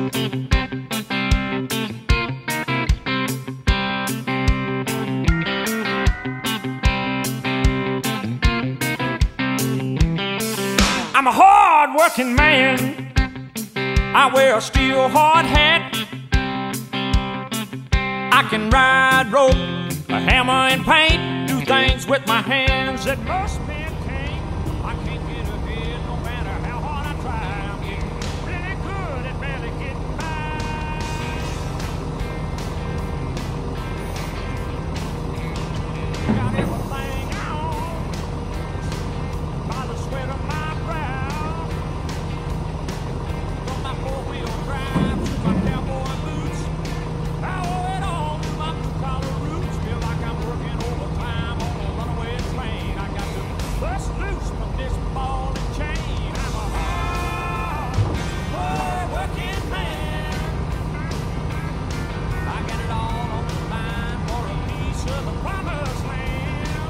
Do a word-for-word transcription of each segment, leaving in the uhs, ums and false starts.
I'm a hard-working man. I wear a steel hard hat. I can ride rope, a hammer and paint, do things with my hands that most men can't. I can't get ahead no matter how hard I try. I'm getting really good at barely getting by. Got everything on by the sweat of my brow. From my four-wheel drive to my cowboy boots, I owe it all to my blue-collar roots. Feel like I'm working overtime on a runaway train. I got to bust loose from this ball and chain. I'm a hard, hard-working man. I got it all on the line for a piece of the promised land.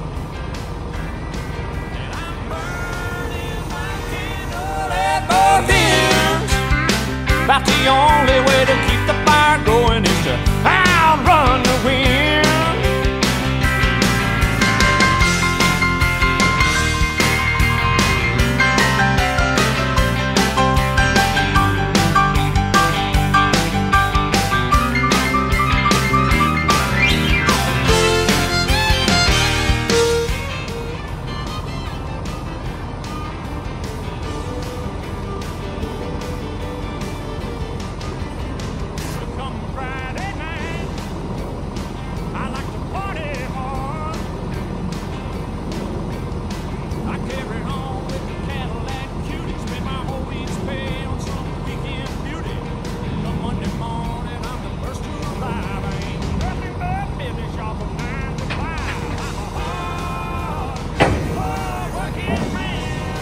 And I'm burning my candle at both ends. About the only way to keep the fire going is to outrun the wind. Come Friday night, I like to party hard. I carry on with the Cadillac cutie, spend my whole week's pay on some weekend beauty. Come Monday morning, I'm the first to arrive. I ain't nothing but business, y'all, from nine to five. I'm a hard, hard-working man.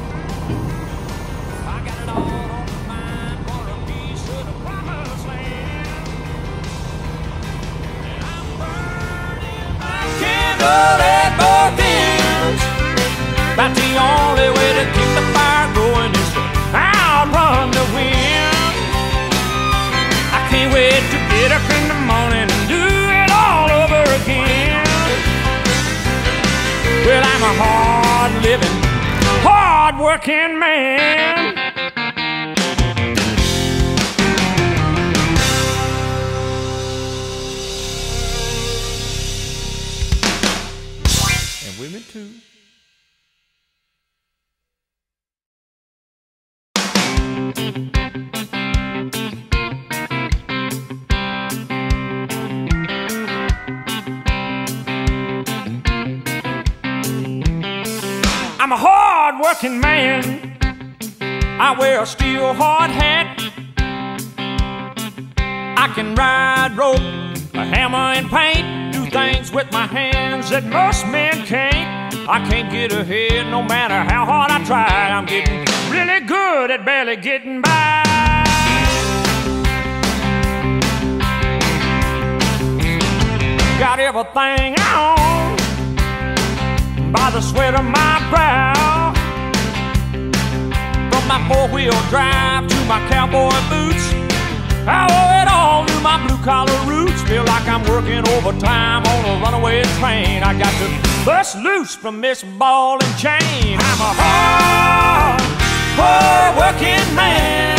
I got it all on the mind for a piece of the promised land. And I'm burning my candle at both ends. About the only way to keep the fire going is to outrun the wind. I can't wait to get up in the morning and do it all over again. Well, I'm a hard-living, hard-working man. And women too. I'm a hard-working man. I wear a steel hard hat. I can ride rope, a hammer and paint, do things with my hands that most men can't. I can't get ahead no matter how hard I try. I'm getting really good at barely getting by. Got everything on by the sweat of my brow. From my four-wheel drive to my cowboy boots, I owe it all to my blue-collar roots. Feel like I'm working overtime on a runaway train. I got to bust loose from this ball and chain. I'm a hard, hard-working man.